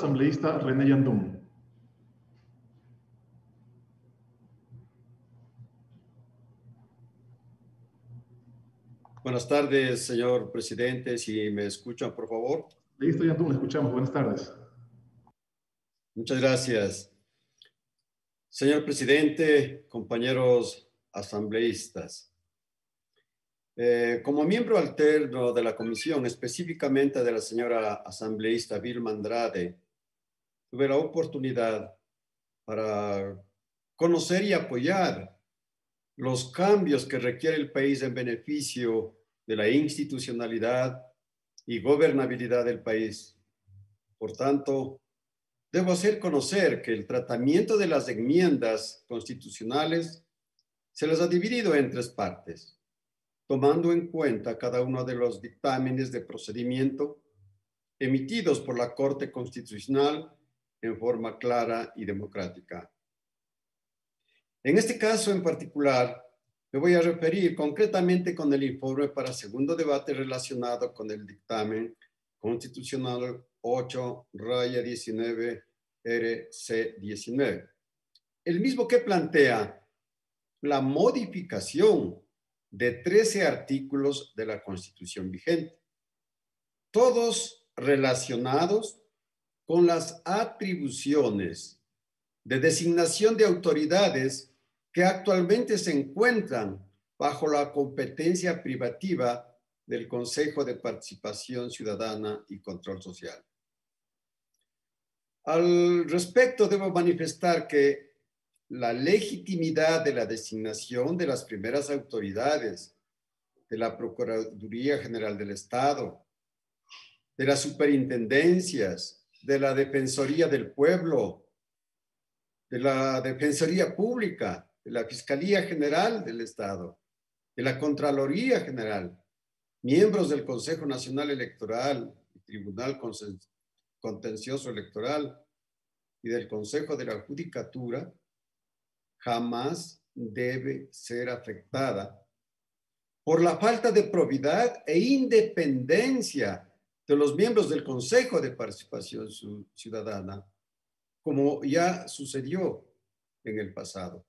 asambleísta René Yandún. Buenas tardes, señor presidente. Si me escuchan, por favor. Listo, Yandún, le escuchamos. Buenas tardes. Muchas gracias. Señor presidente, compañeros asambleístas. Como miembro alterno de la comisión, específicamente de la señora asambleísta Vilma Andrade, tuve la oportunidad para conocer y apoyar los cambios que requiere el país en beneficio de la institucionalidad y gobernabilidad del país. Por tanto, debo hacer conocer que el tratamiento de las enmiendas constitucionales se les ha dividido en tres partes, tomando en cuenta cada uno de los dictámenes de procedimiento emitidos por la Corte Constitucional en forma clara y democrática. En este caso en particular, me voy a referir concretamente con el informe para segundo debate relacionado con el dictamen constitucional 8-19-RC19. El mismo que plantea la modificación de 13 artículos de la Constitución vigente, todos relacionados con las atribuciones de designación de autoridades que actualmente se encuentran bajo la competencia privativa del Consejo de Participación Ciudadana y Control Social. Al respecto, debo manifestar que la legitimidad de la designación de las primeras autoridades de la Procuraduría General del Estado, de las superintendencias, de la Defensoría del Pueblo, de la Defensoría Pública, de la Fiscalía General del Estado, de la Contraloría General, miembros del Consejo Nacional Electoral y Tribunal Contencioso Electoral y del Consejo de la Judicatura, jamás debe ser afectada por la falta de probidad e independencia de los miembros del Consejo de Participación Ciudadana, como ya sucedió en el pasado.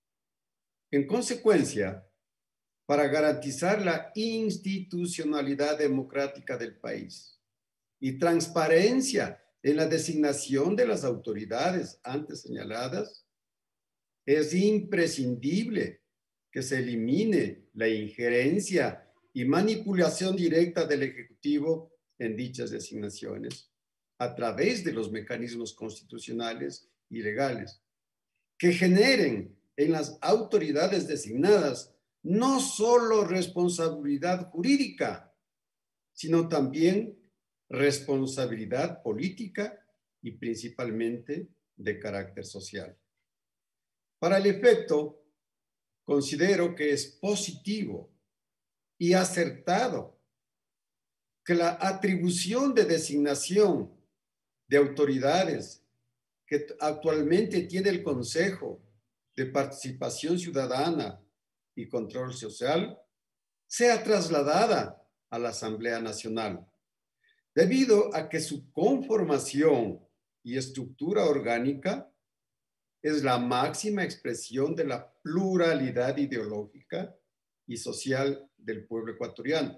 En consecuencia, para garantizar la institucionalidad democrática del país y transparencia en la designación de las autoridades antes señaladas, es imprescindible que se elimine la injerencia y manipulación directa del Ejecutivo en dichas designaciones a través de los mecanismos constitucionales y legales, que generen en las autoridades designadas no solo responsabilidad jurídica, sino también responsabilidad política y principalmente de carácter social. Para el efecto, considero que es positivo y acertado que la atribución de designación de autoridades que actualmente tiene el Consejo de Participación Ciudadana y Control Social sea trasladada a la Asamblea Nacional, debido a que su conformación y estructura orgánica es la máxima expresión de la pluralidad ideológica y social del pueblo ecuatoriano,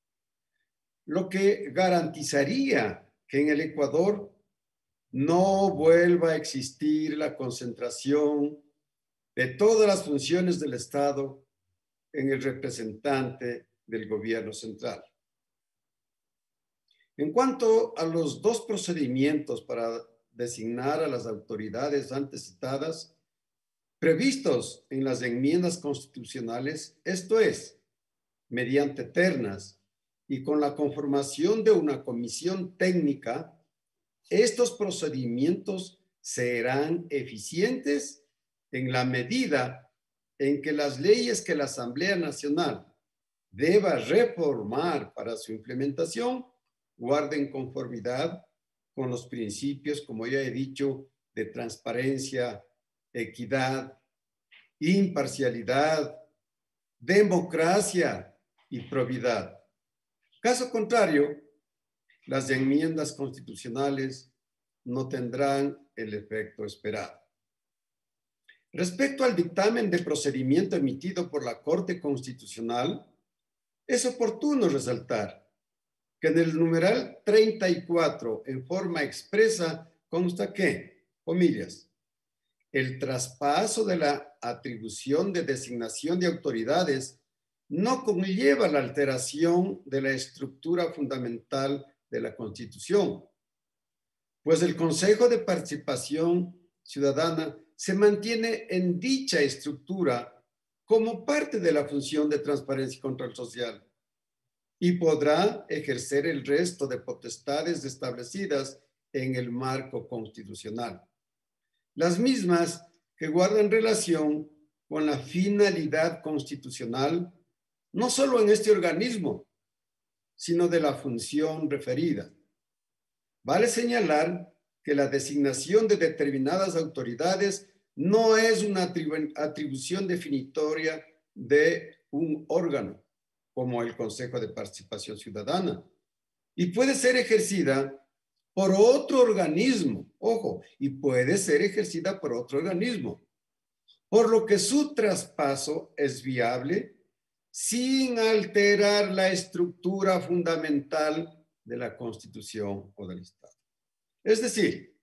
lo que garantizaría que en el Ecuador no vuelva a existir la concentración de todas las funciones del Estado en el representante del gobierno central. En cuanto a los dos procedimientos para designar a las autoridades antes citadas, previstos en las enmiendas constitucionales, esto es, mediante ternas y con la conformación de una comisión técnica, estos procedimientos serán eficientes en la medida en que las leyes que la Asamblea Nacional deba reformar para su implementación guarden conformidad con los principios, como ya he dicho, de transparencia, equidad, imparcialidad, democracia y probidad. Caso contrario, las enmiendas constitucionales no tendrán el efecto esperado. Respecto al dictamen de procedimiento emitido por la Corte Constitucional, es oportuno resaltar que en el numeral 34, en forma expresa, consta que, comillas, el traspaso de la atribución de designación de autoridades no conlleva la alteración de la estructura fundamental de la Constitución, pues el Consejo de Participación Ciudadana se mantiene en dicha estructura como parte de la función de transparencia y control social y podrá ejercer el resto de potestades establecidas en el marco constitucional. Las mismas que guardan relación con la finalidad constitucional, no solo en este organismo, sino de la función referida. Vale señalar que la designación de determinadas autoridades no es una atribución definitoria de un órgano, como el Consejo de Participación Ciudadana, y puede ser ejercida por otro organismo, ojo, y puede ser ejercida por otro organismo, por lo que su traspaso es viable sin alterar la estructura fundamental de la Constitución o del Estado. Es decir,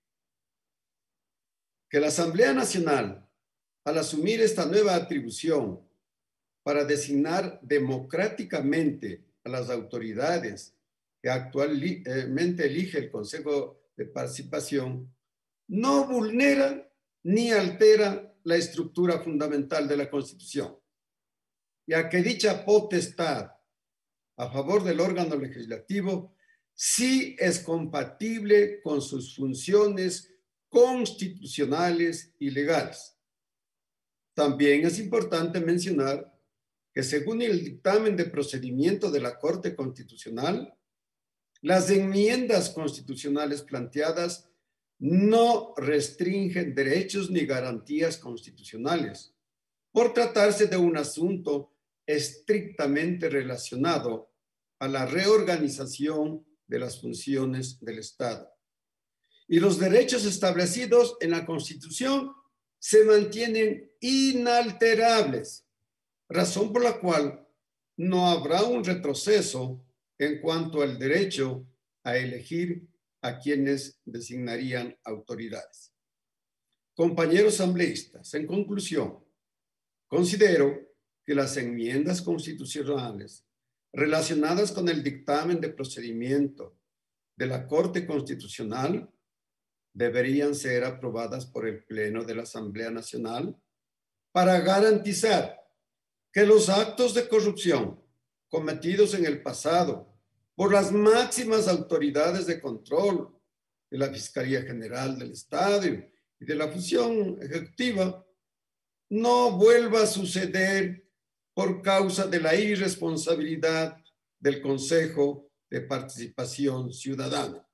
que la Asamblea Nacional, al asumir esta nueva atribución para designar democráticamente a las autoridades que actualmente elige el Consejo de Participación, no vulnera ni altera la estructura fundamental de la Constitución, ya que dicha potestad a favor del órgano legislativo sí es compatible con sus funciones constitucionales y legales. También es importante mencionar que según el dictamen de procedimiento de la Corte Constitucional, las enmiendas constitucionales planteadas no restringen derechos ni garantías constitucionales, por tratarse de un asunto estrictamente relacionado a la reorganización de las funciones del Estado. Y los derechos establecidos en la Constitución se mantienen inalterables, razón por la cual no habrá un retroceso en cuanto al derecho a elegir a quienes designarían autoridades. Compañeros asambleístas, en conclusión, considero que las enmiendas constitucionales relacionadas con el dictamen de procedimiento de la Corte Constitucional deberían ser aprobadas por el Pleno de la Asamblea Nacional para garantizar que los actos de corrupción cometidos en el pasado por las máximas autoridades de control de la Fiscalía General del Estado y de la función ejecutiva no vuelva a suceder por causa de la irresponsabilidad del Consejo de Participación Ciudadana.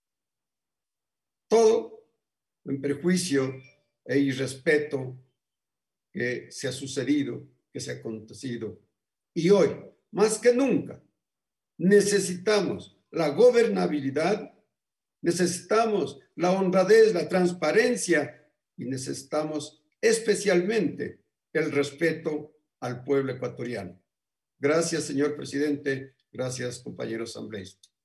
Todo en prejuicio e irrespeto que se ha sucedido, que se ha acontecido. Y hoy, más que nunca, necesitamos la gobernabilidad, necesitamos la honradez, la transparencia y necesitamos especialmente el respeto al pueblo ecuatoriano. Gracias, señor presidente. Gracias, compañeros asambleístas.